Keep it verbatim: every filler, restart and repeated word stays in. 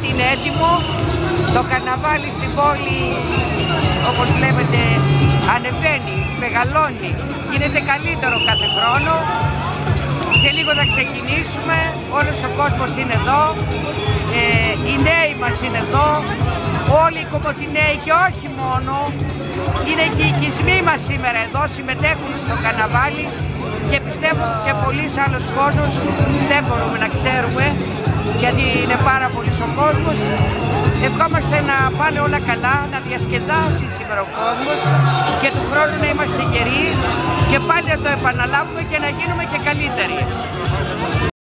ότι είναι έτοιμο. Το καρναβάλι στην πόλη, όπως βλέπετε, ανεβαίνει, μεγαλώνει, γίνεται καλύτερο κάθε χρόνο. Σε λίγο θα ξεκινήσουμε, όλος ο κόσμος είναι εδώ, ε, οι νέοι μας είναι εδώ, όλοι οι κομμωτινέοι και όχι μόνο, είναι και οι οικισμοί μας σήμερα εδώ, συμμετέχουν στο καρναβάλι και πιστεύω και πολλοί άλλος κόσμος δεν μπορούμε να ξέρουμε, γιατί είναι πάρα πολύ ο κόσμος. Ευχόμαστε να πάνε όλα καλά, να διασκεδάσει σήμερα ο κόσμος και του χρόνου να είμαστε γεροί και πάλι να το επαναλάβουμε και να γίνουμε και καλύτεροι.